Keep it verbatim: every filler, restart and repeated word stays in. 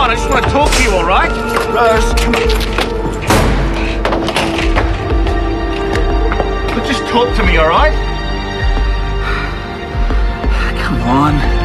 on, I just want to talk to you, all right? Rose, come on. But just talk to me, all right? Come on.